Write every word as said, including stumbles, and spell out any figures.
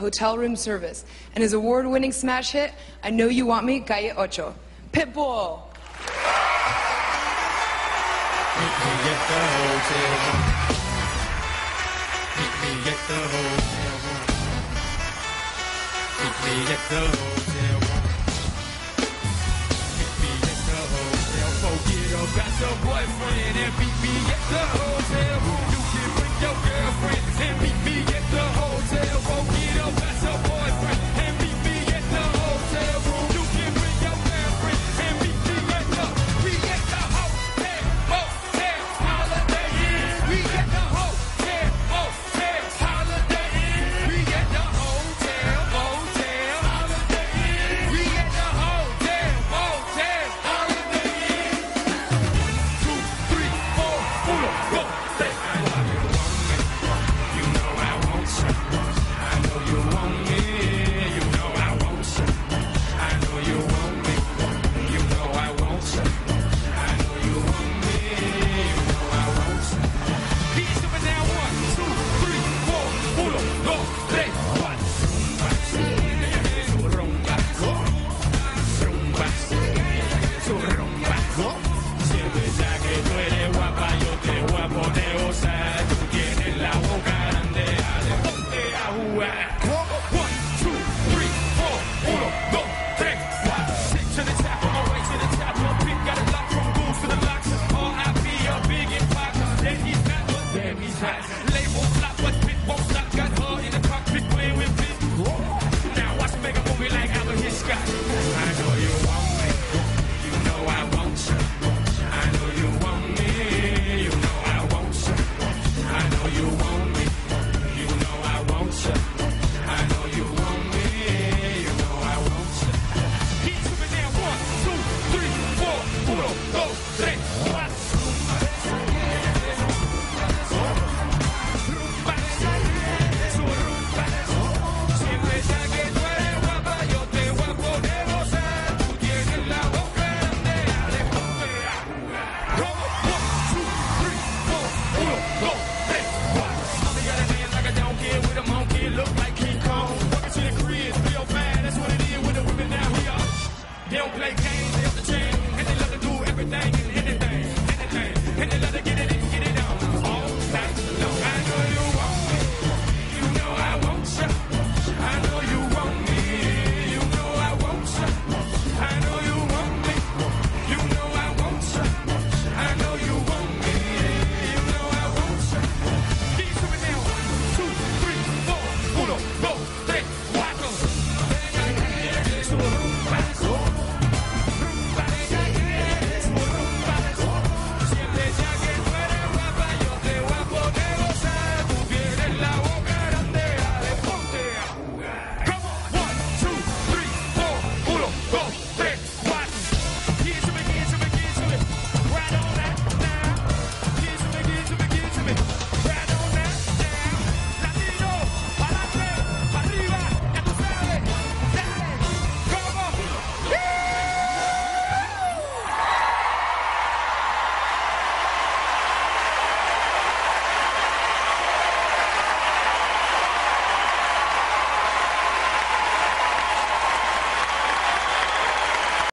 hotel room service, and his award-winning smash hit, I Know You Want Me, Calle Ocho. Pitbull. Meet me at the hotel room. Meet me at the hotel room. Meet me at the hotel room. Meet me at the hotel. Forget about your boyfriend and meet me at the hotel room. You can bring your girlfriend and meet me at the hotel. Forget about your boyfriend and meet me at the hotel room. You can bring your girlfriend and meet me at the. We at the hotel, hotel, Holiday Inn. We at the hotel, hotel, Holiday Inn. We at the hotel, hotel, Holiday Inn. We at the hotel, hotel, Holiday Inn. Two, three, four, uno, dos, tres. You know I want you. I know you want me. You know I want you. I know you want me. You know I want you. I know you want me. You know I want you. He's doing now. One, two, three, four, uno, dos, tres, cuatro. Rumba, rumba, su rumba. Siempre ya que tú eres guapa, yo te voy a poner gozar. Tú tienes la boca grande, dale, ponte a jugar. One, two, three, four, uno, dos, tres, cuatro. Six to the top, on my way to the top. One pick, got a lock from goons to the locks. R I P, a big and pop. Then he's not, but then he's hot. Label flop, but Pit won't stop. Got her in the cockpit playing with Pit. Now watch me make a movie like Albert Hitchcock. I know you want me. You know I want you. I know you want me. You know I want you. I know you want me. You know I want you. I know you want me. You know I want you. He's moving there. One, two, three, four, uno, dos, tres, cuatro. Rumba, su rumba. Siempre ya que tú eres guapa, yo te voy a poner gozar. Tú tienes la boca grande, dale, ponte a jugar. One, two, three, four, uno, dos, tres, cuatro. Mommy got a man like a donkey with a monkey, look like King Kong. Walking to the crib, real bad, that's what it is with the women down here. They don't play games, they up the chain, and they love to do everything and anything, anything, and they love to get it in, get it on all night long. I know you want me, you know I want you. I know you want me, you know I want you. I know you want me, you know I want you. I know you want me, you know I want you. He's doing now. One, two, three, four, uno, dos, tres, cuatro.